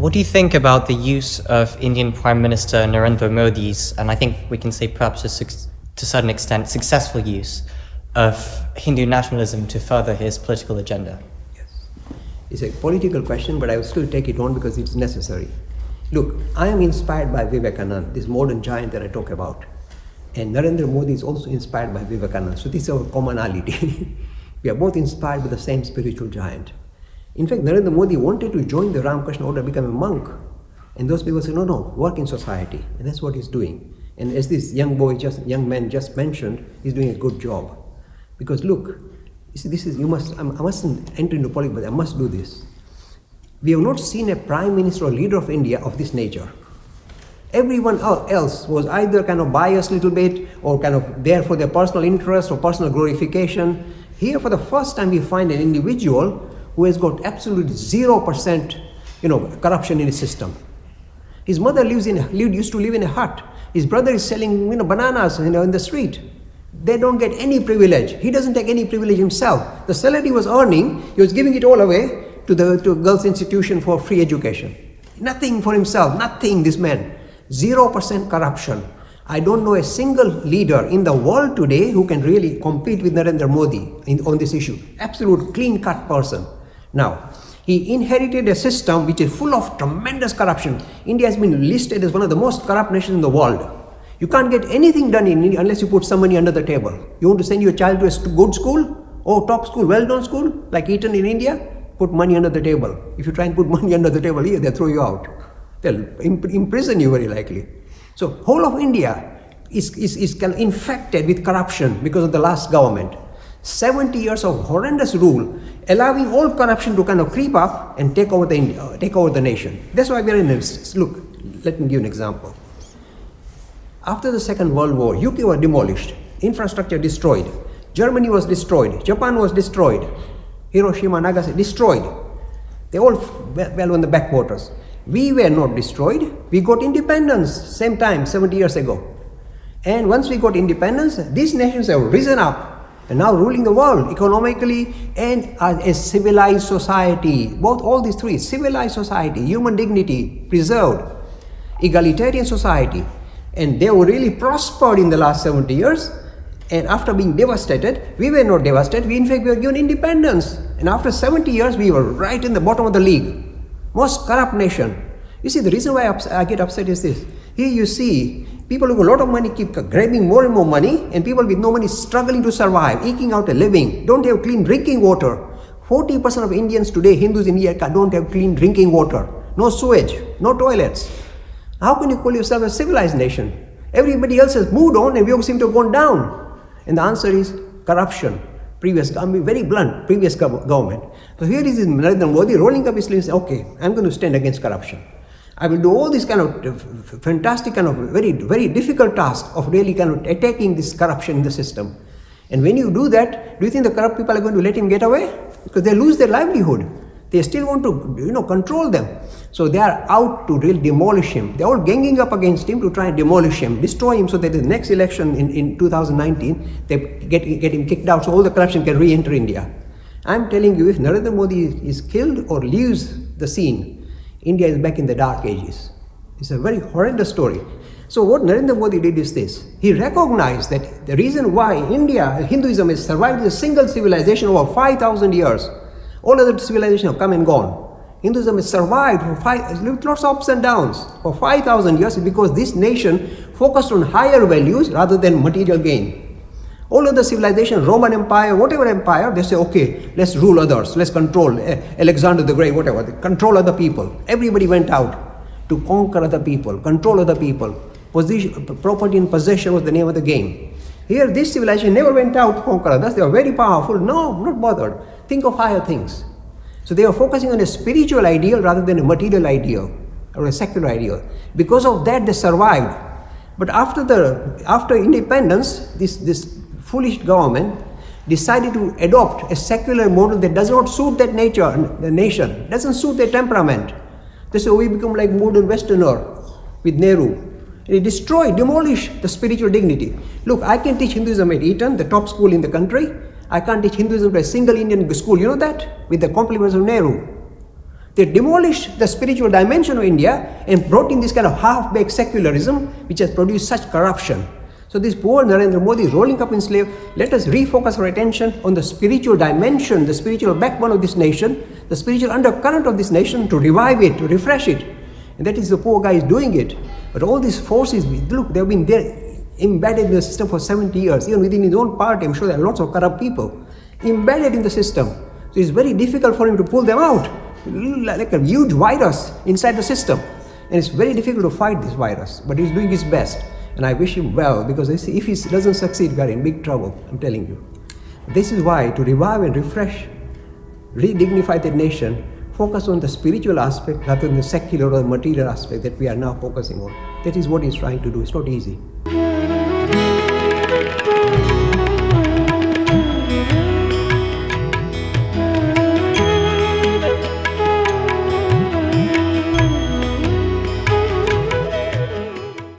What do you think about the use of Indian Prime Minister Narendra Modi's, and I think we can say perhaps to a certain extent, successful use of Hindu nationalism to further his political agenda? Yes. It's a political question, but I will still take it on because it's necessary. Look, I am inspired by Vivekananda, this modern giant that I talk about. And Narendra Modi is also inspired by Vivekananda. So this is our commonality. We are both inspired by the same spiritual giant. In fact, Narendra Modi wanted to join the Ramakrishna order, become a monk. And those people said, no, no, work in society. And that's what he's doing. And as this young man just mentioned, he's doing a good job. Because look, you see, this is, I mustn't enter into politics, but I must do this. We have not seen a prime minister or leader of India of this nature. Everyone else was either kind of biased a little bit or kind of there for their personal interest or personal glorification. Here, for the first time, we find an individual who has got absolutely 0%, corruption in his system. His mother used to live in a hut. His brother is selling, bananas, in the street. They don't get any privilege. He doesn't take any privilege himself. The salary he was earning, he was giving it all away to a girls' institution for free education. Nothing for himself, nothing, this man. 0% corruption. I don't know a single leader in the world today who can really compete with Narendra Modi on this issue. Absolute clean-cut person. Now, he inherited a system which is full of tremendous corruption. India has been listed as one of the most corrupt nations in the world. You can't get anything done in India unless you put some money under the table. You want to send your child to a good school, or top school, well-known school, like Eton in India, put money under the table. If you try and put money under the table here, they'll throw you out. They'll imprison you very likely. So whole of India is kind of infected with corruption because of the last government. 70 years of horrendous rule, allowing all corruption to kind of creep up and take over the nation. That's why we are in this. Look, let me give an example. After the Second World War, UK was demolished, infrastructure destroyed, Germany was destroyed, Japan was destroyed, Hiroshima, Nagasaki, destroyed. They all well on the backwaters. We were not destroyed. We got independence, same time, 70 years ago. And once we got independence, these nations have risen up and now ruling the world economically and as a civilized society. All these three, civilized society, human dignity preserved, egalitarian society. And they were really prospered in the last 70 years. And after being devastated, we were not devastated. In fact, we were given independence. And after 70 years, we were right in the bottom of the league. Most corrupt nation. You see, the reason why I get upset is this. Here you see people who have a lot of money keep grabbing more and more money, and people with no money struggling to survive, eking out a living, don't have clean drinking water. 40% of Indians today, Hindus in India, don't have clean drinking water. No sewage, no toilets. How can you call yourself a civilized nation? Everybody else has moved on and we all seem to have gone down. And the answer is corruption. I'm being very blunt, previous government. So here is Narendra Modi rolling up his sleeves and saying, okay, I'm going to stand against corruption. I will do all these kind of fantastic, kind of very, very difficult task of really kind of attacking this corruption in the system. And when you do that, do you think the corrupt people are going to let him get away? Because they lose their livelihood. They still want to, control them. So they are out to really demolish him. They're all ganging up against him to try and demolish him, destroy him, so that the next election in 2019, they get him kicked out so all the corruption can re-enter India. I'm telling you, if Narendra Modi is killed or leaves the scene, India is back in the dark ages. It's a very horrendous story. So what Narendra Modi did is this. He recognized that the reason why India, Hinduism has survived as a single civilization over 5,000 years, all other civilizations have come and gone. Hinduism has survived with lots of ups and downs for 5,000 years because this nation focused on higher values rather than material gain. All other civilizations, Roman Empire, whatever empire, they say, okay, let's rule others, let's control Alexander the Great, whatever, control other people. Everybody went out to conquer other people, control other people. Property and possession was the name of the game. Here, this civilization never went out to conquer others. They were very powerful. No, not bothered. Think of higher things. So they are focusing on a spiritual ideal rather than a material ideal or a secular ideal. Because of that, they survived. But after independence, this foolish government decided to adopt a secular model that does not suit that nature, the nation, doesn't suit their temperament. They say, we become like modern Westerner with Nehru. He destroyed, demolished the spiritual dignity. Look, I can teach Hinduism at Eton, the top school in the country. I can't teach Hinduism to a single Indian school. You know that? With the compliments of Nehru. They demolished the spiritual dimension of India and brought in this kind of half-baked secularism which has produced such corruption. So this poor Narendra Modi is rolling up in slave. Let us refocus our attention on the spiritual dimension, the spiritual backbone of this nation, the spiritual undercurrent of this nation, to revive it, to refresh it. And that is the poor guy is doing it. But all these forces, look, they have been there, embedded in the system for 70 years. Even within his own party, I'm sure there are lots of corrupt people embedded in the system. So it's very difficult for him to pull them out, like a huge virus inside the system. And it's very difficult to fight this virus, but he's doing his best. And I wish him well, because if he doesn't succeed, we are in big trouble, I'm telling you. This is why, to revive and refresh, re-dignify the nation, focus on the spiritual aspect rather than the secular or material aspect that we are now focusing on. That is what he's trying to do. It's not easy.